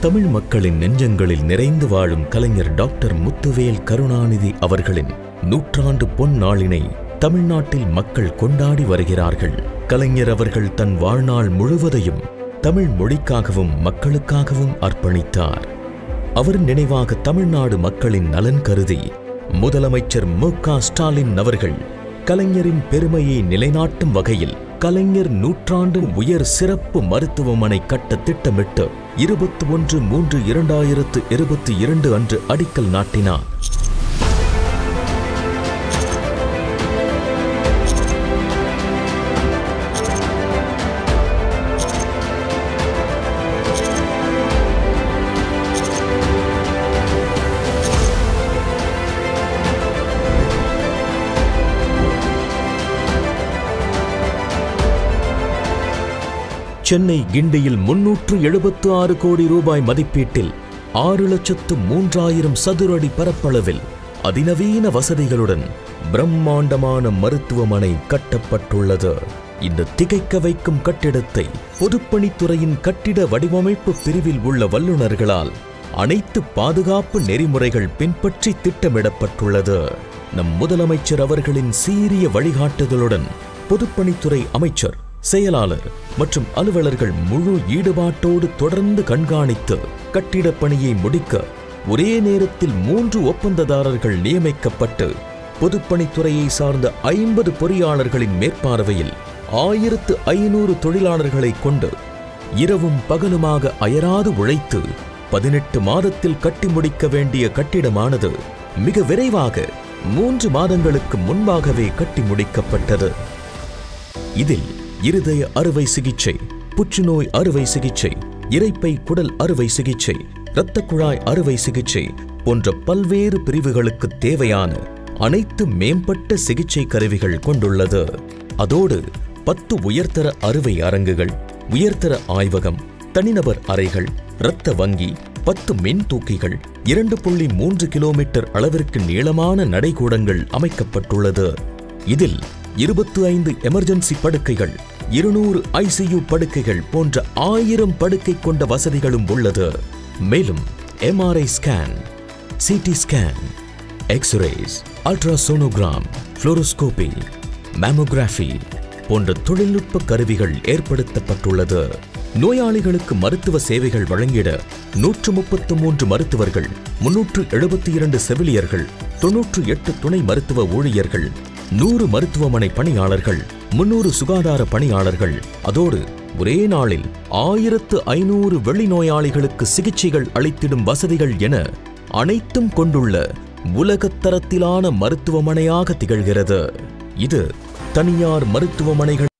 தமிழ் மக்களின் நெஞ்சங்களில் நிறைந்து வாழும் கலைஞர் டாக்டர் முத்துவேல் கருணாநிதி அவர்களின் 100 ஆண்டு பொன் நாளினை தமிழ்நாட்டில் மக்கள் கொண்டாடி வருகிறார்கள். கலைஞர் அவர்கள் தன் வாழ்நாள் முழுவதையும் தமிழ் மொழிக்காகவும் மக்களுக்காகவும் அர்ப்பணித்தார். அவர் நினைவாக தமிழ்நாடு மக்களின் நலன் கருதி முதலமைச்சர் மு.க. ஸ்டாலின் அவர்கள் கலைஞரின் பெருமையை நிலைநாட்டும் வகையில் கலைஞர் 100 ஆண்டு உயர் சிறப்பு மருத்துவமனை கட்ட திட்டமிட்டு 21/3/2022 அன்று அடிக்கல் நாட்டினார். சென்னை கிண்டியில் 376 கோடி ரூபாய் மதிப்பீட்டில் 6,03,000 சதுர அடி பரப்பளவில் அதிநவீன வசதிகளுடன் பிரம்மாண்டமான மருத்துவமனை கட்டப்பட்டுள்ளது. இந்த திகைக்க வைக்கும் கட்டிடத்தை பொதுப்பணித்துறையின் கட்டிட வடிவமைப்பு பிரிவில் உள்ள வல்லுநர்களால் அனைத்து பாதுகாப்பு நெறிமுறைகள் பின்பற்றி திட்டமிடப்பட்டுள்ளது. நம் முதலமைச்சர் அவர்களின் சீரிய வழிகாட்டுதலுடன் பொதுப்பணித்துறை அமைச்சர், செயலாளர் மற்றும் அலுவலர்கள் முழு ஈடுபாட்டோடு தொடர்ந்து கண்காணித்து கட்டிடப் பணியை முடிக்க ஒரே நேரத்தில் 3 ஒப்பந்ததாரர்கள் நியமிக்கப்பட்டு பொதுப்பணித்துறையை சார்ந்த 50 பொறியாளர்களின் மேற்பார்வையில் 1500 தொழிலாளர்களை கொண்டு இரவும் பகலுமாக அயராது உழைத்து 18 மாதத்தில் கட்டி முடிக்க வேண்டிய கட்டிடமானது மிக விரைவாக 3 மாதங்களுக்கு முன்பாகவே கட்டி முடிக்கப்பட்டது. இதில் இருதய அறுவை சிகிச்சை, புற்றுநோய் அறுவை சிகிச்சை, இரைப்பை குடல் அறுவை சிகிச்சை, இரத்த குழாய் அறுவை சிகிச்சை போன்ற பல்வேறு பிரிவுகளுக்கு தேவையான அனைத்து மேம்பட்ட சிகிச்சை கருவிகள் கொண்டுள்ளது. அதோடு 10 உயர்தர அறுவை அரங்குகள், உயர்தர ஆய்வகம், தனிநபர் அறைகள், இரத்த வங்கி, 10 மின் தூக்கிகள், 2.3 கிலோமீட்டர் அளவிற்கு நீளமான நடைகூடங்கள் அமைக்கப்பட்டுள்ளது. இதில் 25 எமர்ஜென்சி படுக்கைகள், 200 ICU படுக்கைகள் போன்ற 1000 படுக்கை கொண்ட வசதிகளும் உள்ளது. மேலும் MRI scan, CT scan, x-rays, ultrasonogram, fluoroscopy, mammography போன்ற தொழில்நுட்ப கருவிகள் ஏற்படுத்தப்பட்டுள்ளது. நோயாளிகளுக்கு மருத்துவ சேவைகள் வழங்கிட 133 மருத்துவர்கள், 372 செவிலியர்கள், 98 துணை மருத்துவ ஊழியர்கள், 100 மருத்துவமனை பணியாளர்கள், 300 சுகாதார பணியாளர்கள், அதோடு ஒரே நாளில் 1500 வெளிநோயாளிகளுக்கு சிகிச்சைகள் அளித்திடும் வசதிகள் என அனைத்தும் கொண்டுள்ள உலகத்தரத்திலான மருத்துவமனையாக திகழ்கிறது. இது தனியார் மருத்துவமனைகள்